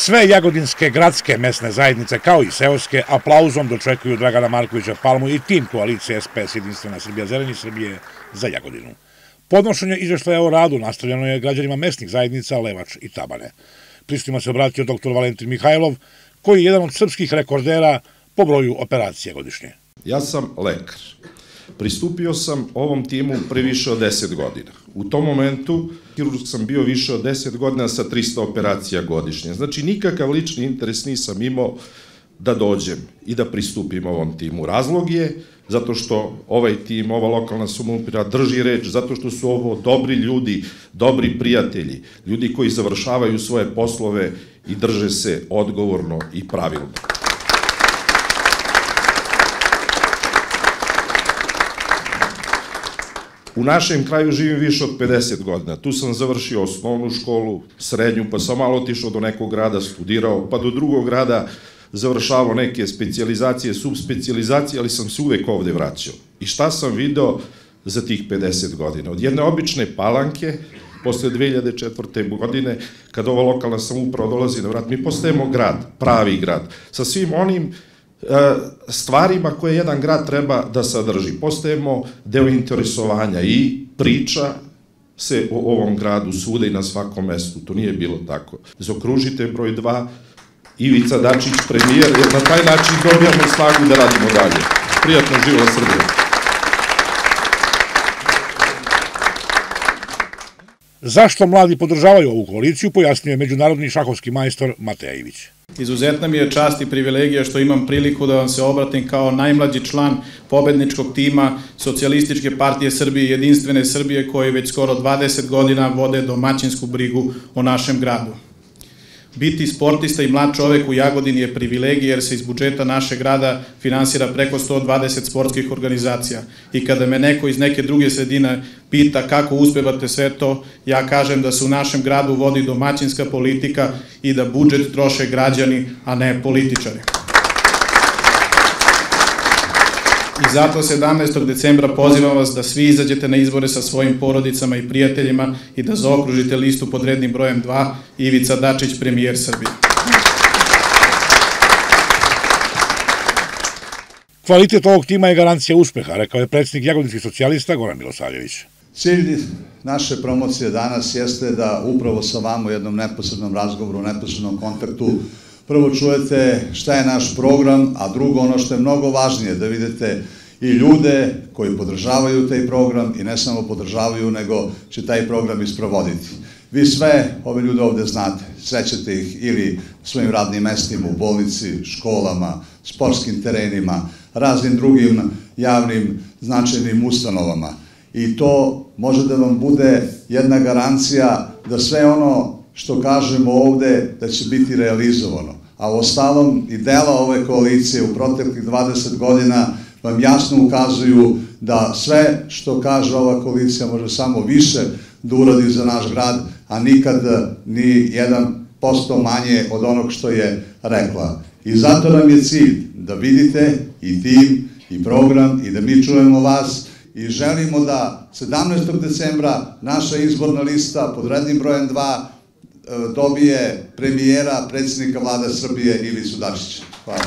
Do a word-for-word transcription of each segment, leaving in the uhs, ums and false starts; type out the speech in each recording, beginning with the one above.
Sve jagodinske gradske mesne zajednice, kao i seoske, aplauzom dočekuju Dragana Markovića Palmu i tim koalicije S P S Jedinstvena Srbija, Zeleni Srbije za Jagodinu. Podnošenje izveštaja o radu nastavljeno je građanima mesnih zajednica Levač i Tabane. Pristojno se obratio doktor Valentin Mihajlov, koji je jedan od srpskih rekordera po broju operacija godišnje. Ja sam lekar. Pristupio sam ovom timu pre više od deset godina. U tom momentu hirurg sam bio više od deset godina sa trista operacija godišnje. Znači, nikakav lični interes nisam imao da dođem i da pristupim ovom timu. Razlog je zato što ovaj tim, ova lokalna samouprava drži reč, zato što su ovo dobri ljudi, dobri prijatelji, ljudi koji završavaju svoje poslove i drže se odgovorno i pravilno. U našem kraju živim više od pedeset godina. Tu sam završio osnovnu školu, srednju, pa sam malo otišao do nekog grada, studirao, pa do drugog grada završavao neke specijalizacije, subspecijalizacije, ali sam se uvek ovde vraćao. I šta sam video za tih pedeset godina? Od jedne obične Palanke, posle dve hiljade četvrte. godine, kada ova lokalna samouprava dolazi na vrat, mi postajemo grad, pravi grad, sa svim onim stvarima koje jedan grad treba da sadrži. Postajemo deo interesovanja i priča se o ovom gradu svuda i na svakom mestu. To nije bilo tako. Zaokružite broj dva, Ivica Dačić, premijer, jer na taj način dobijamo snagu da radimo dalje. Prijatno, živela Srbija. Zašto mladi podržavaju ovu koaliciju, pojasnio je međunarodni šahovski majstor Mateja Ivić. Izuzetna mi je čast i privilegija što imam priliku da vam se obratim kao najmlađi član pobedničkog tima Socijalističke partije Srbije i Jedinstvene Srbije, koji već skoro dvadeset godina vode domaćinsku brigu o našem gradu. Biti sportista i mlad čovek u Jagodini je privilegija jer se iz budžeta našeg grada finansira preko sto dvadeset sportskih organizacija. I kada me neko iz neke druge sredine pita kako uspevate sve to, ja kažem da se u našem gradu vodi domaćinska politika i da budžet troše građani, a ne političari. I zato sedamnaestog decembra pozivam vas da svi izađete na izbore sa svojim porodicama i prijateljima i da zaokružite listu pod rednim brojem dva, Ivica Dačić, premijer Srbije. Kvalitet ovog tima je garancija uspeha, rekao je predsjednik jagodinskih socijalista Goran Milosavljević. Cilj naše promocije danas jeste da upravo sa vama u jednom neposrednom razgovoru, u neposrednom kontaktu prvo čujete šta je naš program, a drugo, ono što je mnogo važnije, da vidite i ljude koji podržavaju taj program i ne samo podržavaju, nego će taj program isprovoditi. Vi sve ove ljude ovde znate, srećete ih ili svojim radnim mestima, u bolnici, školama, sportskim terenima, raznim drugim javnim značajnim ustanovama. I to može da vam bude jedna garancija da sve ono što kažemo ovde da će biti realizovano. A u ostalom i dela ove koalicije u proteklih dvadeset godina vam jasno ukazuju da sve što kaže ova koalicija može samo više da uradi za naš grad, a nikad ni jedan posto manje od onog što je rekla. I zato nam je cilj da vidite i tim, i program, i da mi čujemo vas, i želimo da sedamnaestog decembra naša izborna lista pod rednim brojem dva dobije premijera, predsjednika vlade Srbije Ivicu Dačića. Hvala.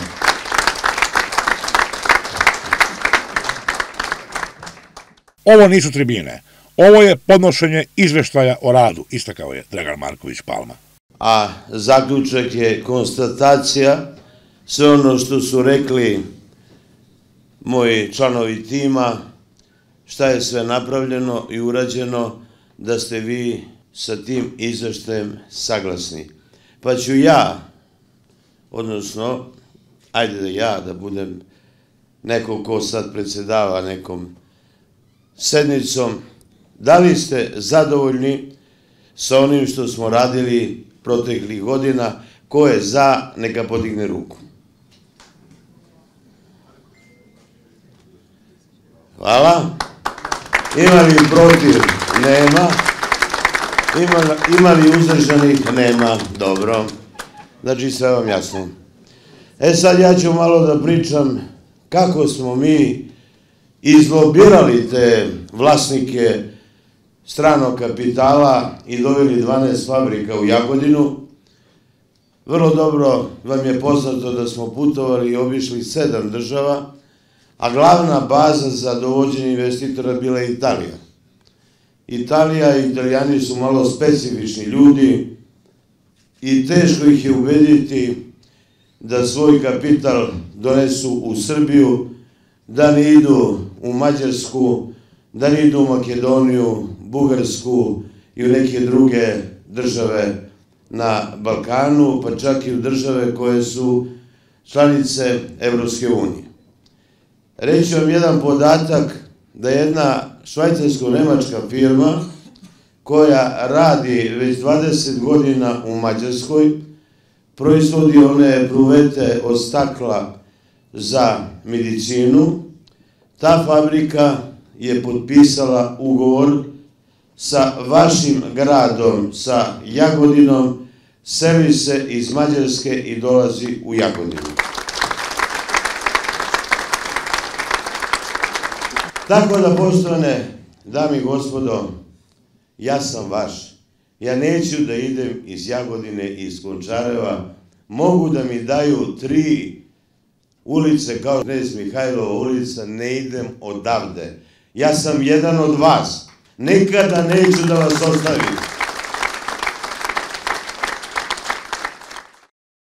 Ovo nisu tribine. Ovo je podnošenje izveštaja o radu, istakao je Dragan Marković Palma. A zaključak je konstatacija, sve ono što su rekli moji članovi tima, šta je sve napravljeno i urađeno, da ste vi sa tim izveštajem saglasni. Pa ću ja, odnosno, ajde da ja da budem neko ko sad predsedava nekom sednicom, da li ste zadovoljni sa onim što smo radili proteklih godina, ko je za, neka podigne ruku. Hvala. Ima li protiv? Nema. Ima li uzdržanih? Nema. Dobro. Znači sve vam jasno. E sad ja ću malo da pričam kako smo mi izlobirali te vlasnike stranog kapitala i doveli dvanaest fabrika u Jagodinu. Vrlo dobro vam je poznato da smo putovali i obišli sedam država, a glavna baza za dovođenje investitora bila je Italija. Italija i Italijani su malo specifični ljudi i teško ih je ubediti da svoj kapital donesu u Srbiju, da ne idu u Mađarsku, da ne idu u Makedoniju, Bugarsku i u neke druge države na Balkanu, pa čak i u države koje su članice Evropske unije. Reći vam jedan podatak da jedna švajcarsko-nemačka firma koja radi već dvadeset godina u Mađarskoj, proizvodi one bruvete od stakla za medicinu, ta fabrika je potpisala ugovor sa vašim gradom, sa Jagodinom, seli se iz Mađarske i dolazi u Jagodinu. Tako da, poštovane dame i gospodo, ja sam vaš. Ja neću da idem iz Jagodine i iz Končareva. Mogu da mi daju tri ulice kao Knez Mihajlova ulica, ne idem odavde. Ja sam jedan od vas. Nikada neću da vas ostavim.